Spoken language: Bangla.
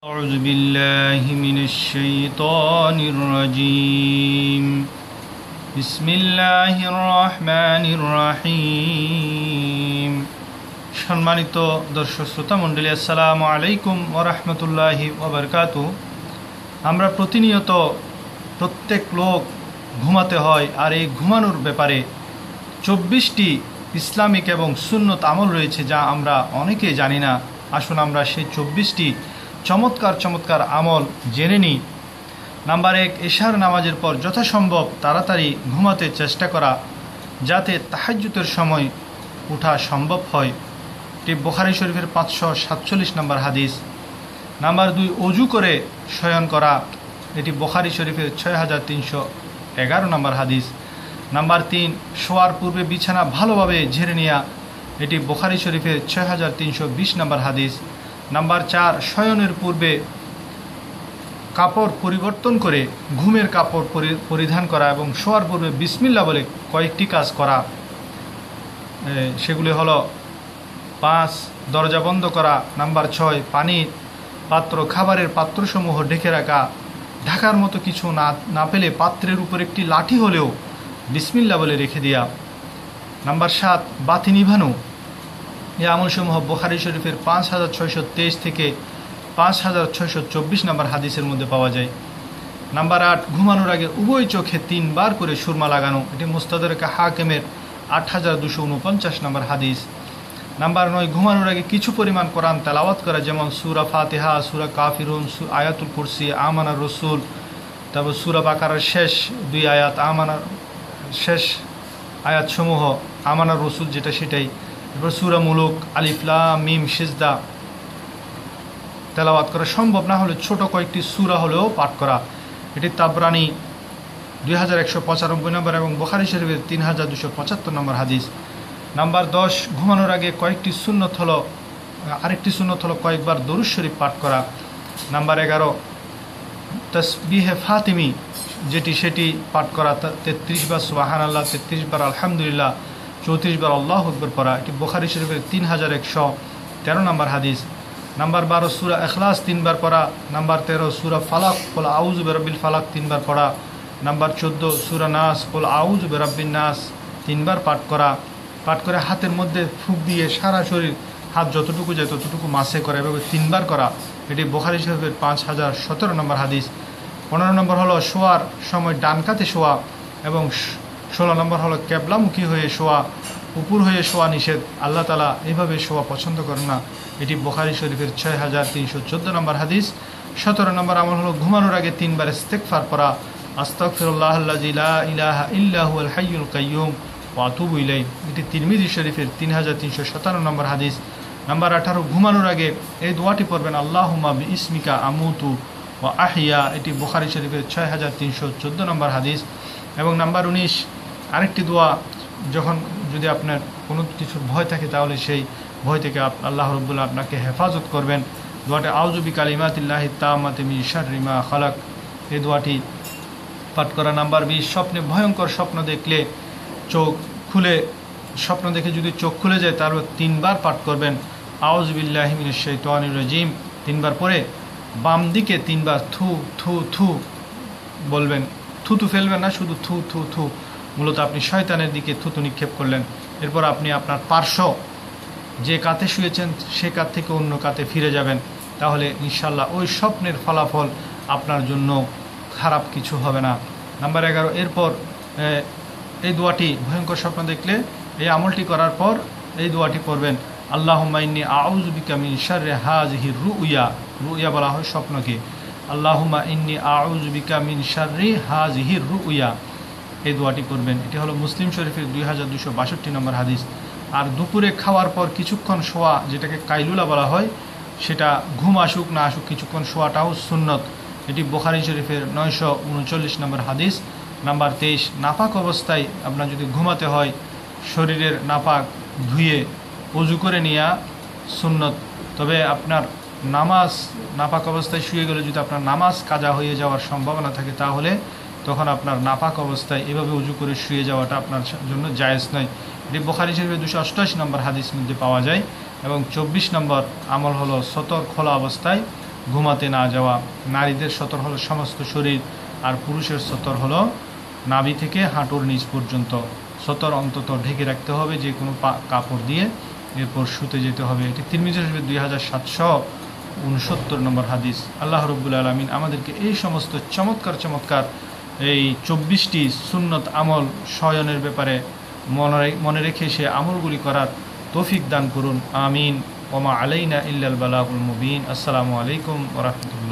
أعوذ بالله من الشيطان الرجيم بسم الله الرحمن الرحيم সম্মানিত দর্শক শ্রোতা মণ্ডলী, আসসালামু আলাইকুম ওয়া রাহমাতুল্লাহি ওয়া বারাকাতুহু। আমরা প্রতিনিয়ত প্রত্যেক লোক ঘুমাতে হয়, আর এই ঘুমানোর ব্যাপারে 24টি ইসলামিক এবং সুন্নত আমল রয়েছে যা আমরা অনেকেই জানি না। আসুন আমরা সেই 24টি চমৎকার আমল জেনে নিই। নাম্বার 1, এশার নামাজের পর যথাসম্ভব তাড়াতাড়ি ঘুমাতে চেষ্টা করা, যাতে তাহাজ্জুদের সময় ওঠা সম্ভব হয়। এটি বুখারী শরীফের 547 নম্বর হাদিস। নাম্বার 2, অজু করে শয়ন করা, এটি বুখারী শরীফের 6311 নম্বর হাদিস। নাম্বার 3, শোয়ার পূর্বে বিছানা ভালোভাবে ঝেড়ে নেওয়া, এটি বুখারী শরীফের 6320 নম্বর হাদিস। নাম্বার 4, শয়নের পূর্বে কাপড় পরিবর্তন করে ঘুমের কাপড় পরিধান করা এবং শোয়ার পূর্বে বিসমিল্লাহ বলে কয়েকটি কাজ করা। সেগুলি হলো 5, দরজা বন্ধ করা। নাম্বার 6, পানির পাত্র, খাবারের পাত্রসমূহ ঢেকে রাখা। ঢাকার মতো কিছু না পেলে পাত্রের উপর একটি লাঠি হলেও বিসমিল্লাহ বলে রেখে দেওয়া। নাম্বার 7, বাতি নিভানো। এই আমলসমূহ বুখারী শরীফের 5623 থেকে 5624 নম্বর হাদিসের মধ্যে পাওয়া যায়। নাম্বার 8, ঘুমানোর আগে উভয় চোখে 3 বার করে সুরমা লাগানো, এটি মুস্তাদরাক হাকিমের 8249 নম্বর হাদিস। নাম্বার 9, ঘুমানোর আগে কিছু পরিমাণ কোরআন তেলাওয়াত করা, যেমন সূরা ফাতিহা, সূরা কাফিরুন, আয়াতুল কুরসি, আমানার রসুল, তারপর সূরা বাকারার শেষ 2 আয়াত, আমানার শেষ আয়াতসমূহ আমানার রসুল যেটা সেটাই। এরপর সূরা মুলুক, আলিফ লাম মিম সিজদা তেলাওয়াত করা। সম্ভব না হলে ছোট কয়েকটি সূরা হলেও পাঠ করা। এটি তাবরানি 2195 নম্বর এবং বুখারী শরীফের 3275 নম্বর হাদিস। নাম্বার 10, ঘুমানোর আগে আরেকটি সুন্নত হলো কয়েকবার দরুদ শরীফ পাঠ করা। নাম্বার 11, তাসবিহে ফাতিমি সেটি পাঠ করা, 33 বার সুবহানাল্লাহ, 33 বার আলহামদুলিল্লাহ, 34 বার আল্লাহু আকবার পড়া, এটি বুখারী শরীফের 3113 নম্বর হাদিস। নাম্বার 12, সূরা ইখলাস 3 বার পড়া। নাম্বার 13, সূরা ফালাক কুল আউযু বিরাব্বিল ফালাক 3 বার পড়া। নাম্বার 14, সূরা নাস কুল আউযু বিরাব্বিন নাস 3 বার পাঠ করে হাতের মধ্যে ফুঁক দিয়ে সারা শরীর, হাত যতটুকু যায় ততটুকু মাসে করা, এভাবে 3 বার করা, এটি বুখারী শরীফের 5017 নম্বর হাদিস। 15 নম্বর হলো শোয়ার সময় ডান কাতে শোয়া এবং 16 নম্বর হলো কেবলামুখী হয়ে শোয়া। উপর হয়ে শোয়া নিষেধ, আল্লাহ তাআলা এইভাবে শোয়া পছন্দ করেন না, এটি বুখারী শরীফের 6314 নম্বর হাদিস। 17 নম্বর আমল হলো ঘুমানোর আগে 3 বার ইস্তেগফার পড়া, আস্তাগফিরুল্লাহাল্লাযী লা ইলাহা ইল্লা হুয়াল হাইয়ুল কাইয়্যুম ওয়া আতুবু ইলাইহি, এটি তিরমিজি শরীফের 3357 নম্বর হাদিস। নাম্বার 18, ঘুমানোর আগে এই দোয়াটি পড়বেন, আল্লাহুম্মা বিইসমিকা আমুতু ওয়া আহইয়া, এটি বুখারী শরীফের 6314 নম্বর হাদিস। এবং নাম্বার 19, আরেকটি দোয়া, যদি আপনার কোনো কিছুর ভয় থাকে তাহলে সেই ভয় থেকে আল্লাহ রাব্বুল আপনাকে হেফাজত করবেন। দোয়াটি আউযু বিকালিমাতিল্লাহি তাম্মাতি মিন শাররি মা খালাক, এই দোয়াটি পাঠ করা। নাম্বার 20, স্বপ্নে ভয়ঙ্কর স্বপ্ন দেখলে স্বপ্ন দেখে যদি চোখ খুলে যায় তাহলে 3 বার পাঠ করবেন, আউযু বিল্লাহি মিনাশ শাইতানির রাজিম 3 বার পরে বাম দিকে 3 বার থু থু থু বলবেন। থুতু ফেলবেন না, শুধু থু থু থু, মূলত আপনি শয়তানের দিকে থুতু নিক্ষেপ করলেন। এরপর আপনি আপনার পার্শ্ব যে কাতে শুয়েছেন সে কাত থেকে অন্য কাতে ফিরে যাবেন, তাহলে ইনশাল্লাহ ওই স্বপ্নের ফলাফল আপনার জন্য খারাপ কিছু হবে না। নাম্বার 11, এরপর এই দোয়াটি, ভয়ঙ্কর স্বপ্ন দেখলে এই আমলটি করার পর এই দোয়াটি পড়বেন, আল্লাহুম্মা ইন্নী আউযু বিকা মিন শাররি হাযিহির রুইয়া বলা হয় স্বপ্নকে। আল্লাহুম্মা ইন্নী আউযু বিকা মিন শাররি হাযিহির রুইয়া, এই দোয়াটি করবেন। এটি হলো মুসলিম শরীফের 2262 নম্বর হাদিস। আর দুপুরে খাওয়ার পর কিছুক্ষণ শোয়া, যেটাকে কাইলুলা বলা হয়, সেটা ঘুম আসুক না আসুক কিছুক্ষণ শোয়াটাও সুন্নত, এটি বুখারী শরীফের 939 নম্বর হাদিস। নাম্বার 23, নাপাক অবস্থায় আপনার যদি ঘুমাতে হয়, শরীরের নাপাক ধুয়ে ওযু করে নেওয়া সুন্নত। তবে আপনার নাপাক অবস্থায় শুয়ে গেলে যদি আপনার নামাজ কাজা হয়ে যাওয়ার সম্ভাবনা থাকে, তাহলে তখন আপনার নাপাক অবস্থায় এভাবে উজু করে শুয়ে যাওয়াটা আপনার জন্য জায়েজ নয়। এটি বুখারী শরীফের 288 নম্বর হাদিস মধ্যে পাওয়া যায়। এবং 24 নম্বর আমল হলো সতর খোলা অবস্থায় ঘুমাতে না যাওয়া। নারীদের সতর হলো সমস্ত শরীর, আর পুরুষের সতর হলো নাভি থেকে হাঁটুর নিচ পর্যন্ত। সতর অন্তত ঢেকে রাখতে হবে যে কোনো কাপড় দিয়ে, এরপর শুতে যেতে হবে। এটি তিরমিজি শরীফের 2769 নম্বর হাদিস। আল্লাহ রব্বুল আলামিন আমাদেরকে এই সমস্ত চমৎকার চমৎকার এই 24টি সুন্নত আমল শয়নের ব্যাপারে মনে রেখে সে আমলগুলি করার তৌফিক দান করুন। আমিন। ওমা আলাইনা ইল্লাল বালাগুল মুবিন। আসসালামু আলাইকুম ওয়া রাহমাতুল্লাহ।